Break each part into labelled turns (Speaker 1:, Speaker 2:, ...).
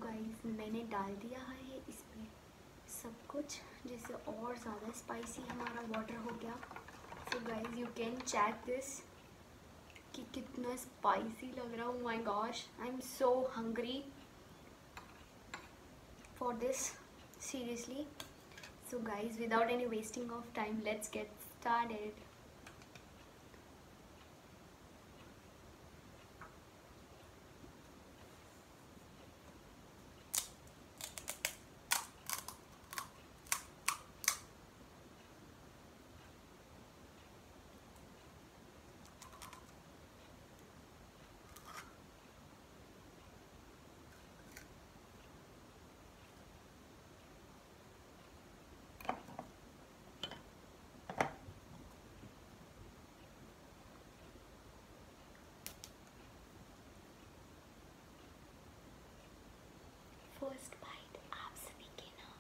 Speaker 1: Guys मैंने डाल दिया है इसमें सब कुछ, जिससे और ज़्यादा स्पाइसी हमारा वाटर हो गया। So guys you can check this कि कितना स्पाइसी लग रहा है। Oh my gosh, I am so hungry for this, seriously. So guys without any wasting of time let's get started. First bite आप सभी के नाम।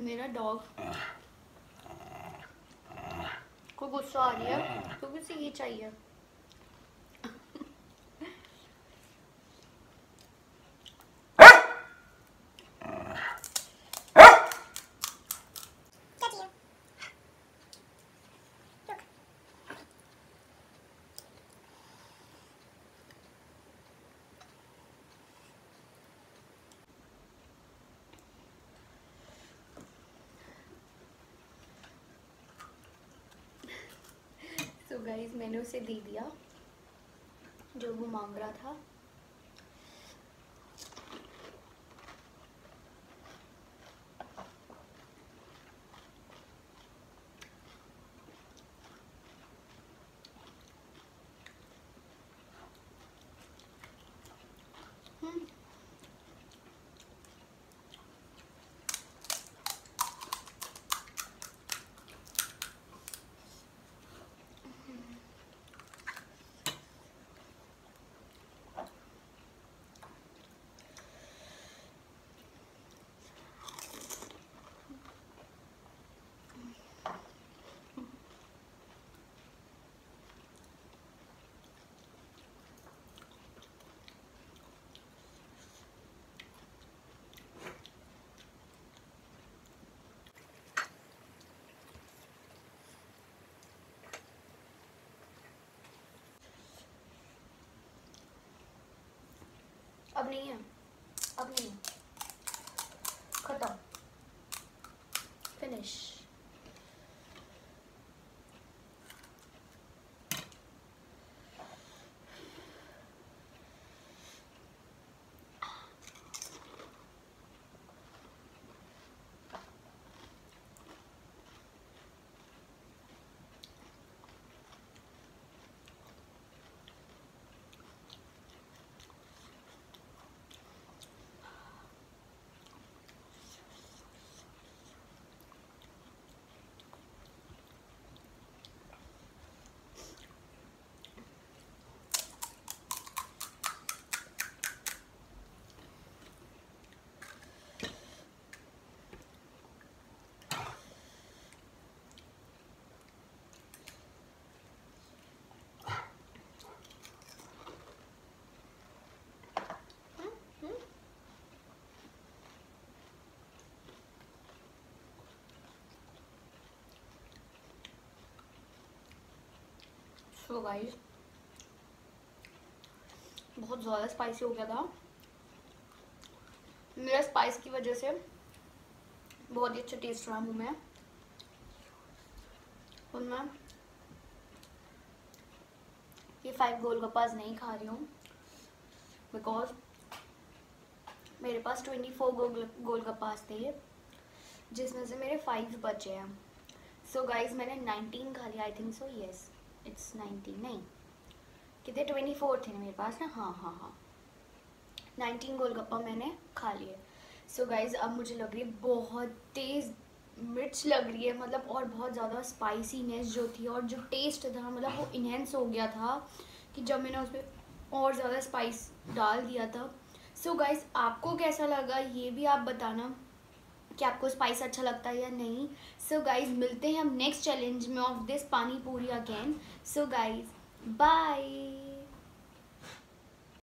Speaker 1: मेरा डॉग को गुस्सा आ रही है तो किसी ये चाहिए। तो गाइस मैंने उसे दे दिया जो वो मांग रहा था। अब नहीं है, अब नहीं है, खत्म, फिनिश। सो गाइस बहुत ज़्यादा स्पाइसी हो गया था। मेरा स्पाइस की वजह से बहुत ही अच्छा टेस्ट रहा मुँह में। और मैं ये 5 गोलगप्पास नहीं खा रही हूँ बिकॉज मेरे पास 24 गोलगप्पास थे जिसमें से मेरे 5 बचे हैं। सो गाइस मैंने 19 खा लिया, I think so, yes it's 19, नहीं कितने 24 थे मेरे पास ना, हाँ 19 गोलगप्पा मैंने खा लिए। सो गाइस अब मुझे लग रही है बहुत तेज़ मिर्च लग रही है, मतलब और बहुत ज़्यादा स्पाइसीनेस जो थी और जो टेस्ट था मतलब वो इन्हेंस हो गया था कि जब मैंने उस पर और ज़्यादा स्पाइस डाल दिया था। सो गाइस आपको कैसा लगा ये भी आप बताना कि आपको स्पाइस अच्छा लगता है या नहीं। सो गाइस मिलते हैं हम नेक्स्ट चैलेंज में of this pani puri again. So guys bye.